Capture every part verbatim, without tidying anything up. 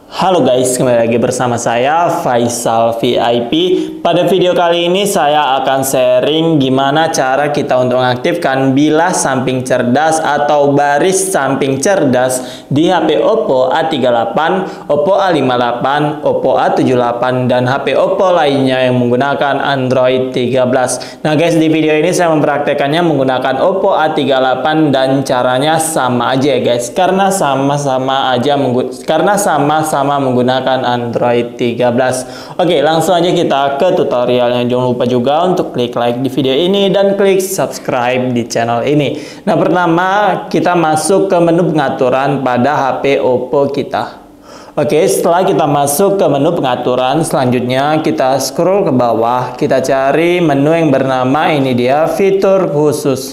Halo guys, kembali lagi bersama saya Faisal V I P. Pada video kali ini saya akan sharing gimana cara kita untuk mengaktifkan bilas samping cerdas atau baris samping cerdas di H P Oppo A tiga delapan, Oppo A lima delapan, Oppo A tujuh delapan, dan H P Oppo lainnya yang menggunakan Android tiga belas. Nah guys, di video ini saya mempraktekannya menggunakan Oppo A tiga delapan dan caranya sama aja ya guys, karena sama-sama aja menggu karena sama-sama sama menggunakan Android tiga belas. Oke, langsung aja kita ke tutorialnya. Jangan lupa juga untuk klik like di video ini dan klik subscribe di channel ini. Nah, pertama kita masuk ke menu pengaturan pada H P Oppo kita. Oke, setelah kita masuk ke menu pengaturan, selanjutnya kita scroll ke bawah, kita cari menu yang bernama ini dia, fitur khusus.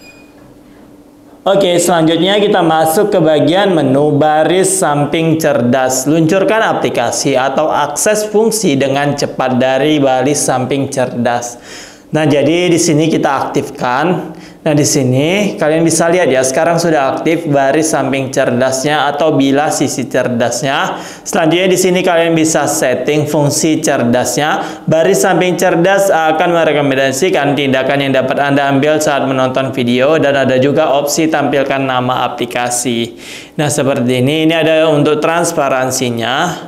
Oke, selanjutnya kita masuk ke bagian menu baris samping cerdas. Luncurkan aplikasi atau akses fungsi dengan cepat dari baris samping cerdas. Nah, jadi di sini kita aktifkan. Nah, di sini kalian bisa lihat ya, sekarang sudah aktif baris samping cerdasnya atau bilas sisi cerdasnya. Selanjutnya di sini kalian bisa setting fungsi cerdasnya. Baris samping cerdas akan merekomendasikan tindakan yang dapat Anda ambil saat menonton video, dan ada juga opsi tampilkan nama aplikasi. Nah, seperti ini. Ini ada untuk transparansinya.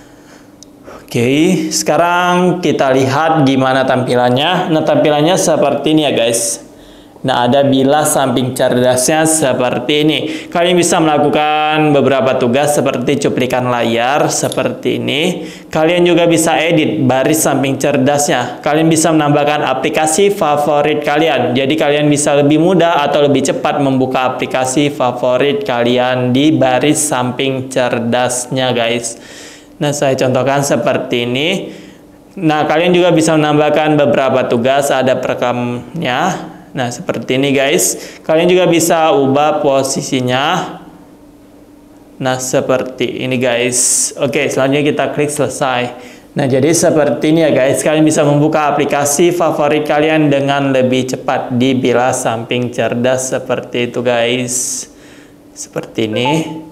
Oke, sekarang kita lihat gimana tampilannya. Nah, tampilannya seperti ini ya guys. Nah, ada bilas samping cerdasnya seperti ini. Kalian bisa melakukan beberapa tugas seperti cuplikan layar seperti ini. Kalian juga bisa edit baris samping cerdasnya. Kalian bisa menambahkan aplikasi favorit kalian. Jadi kalian bisa lebih mudah atau lebih cepat membuka aplikasi favorit kalian di baris samping cerdasnya guys. Nah, saya contohkan seperti ini. Nah, kalian juga bisa menambahkan beberapa tugas, ada perekamnya. Nah, seperti ini guys. Kalian juga bisa ubah posisinya. Nah, seperti ini guys. Oke, selanjutnya kita klik selesai. Nah, jadi seperti ini ya guys. Kalian bisa membuka aplikasi favorit kalian dengan lebih cepat di bilas samping cerdas seperti itu guys. Seperti ini.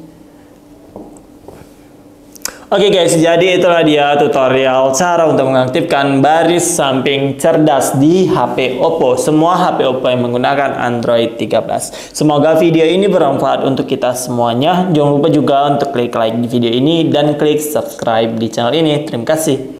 Oke guys, jadi itulah dia tutorial cara untuk mengaktifkan baris samping cerdas di H P Oppo. Semua H P Oppo yang menggunakan Android tiga belas. Semoga video ini bermanfaat untuk kita semuanya. Jangan lupa juga untuk klik like di video ini dan klik subscribe di channel ini. Terima kasih.